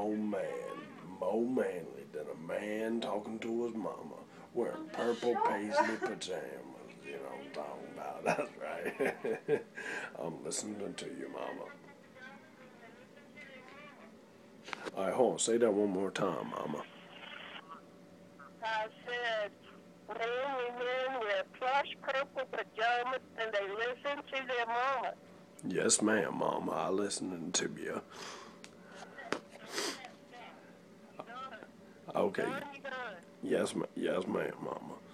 more manly than a man talking to his mama, wearing purple paisley pajamas. You know what I'm talking about? That's right. I'm listening to you, mama. All right, hold on. Say that one more time, mama. I said, manly men wear plush purple pajamas and they listen to their mama. Yes, ma'am, mama. I listening to you. Okay. Done, you done. Yes, ma'am, mama.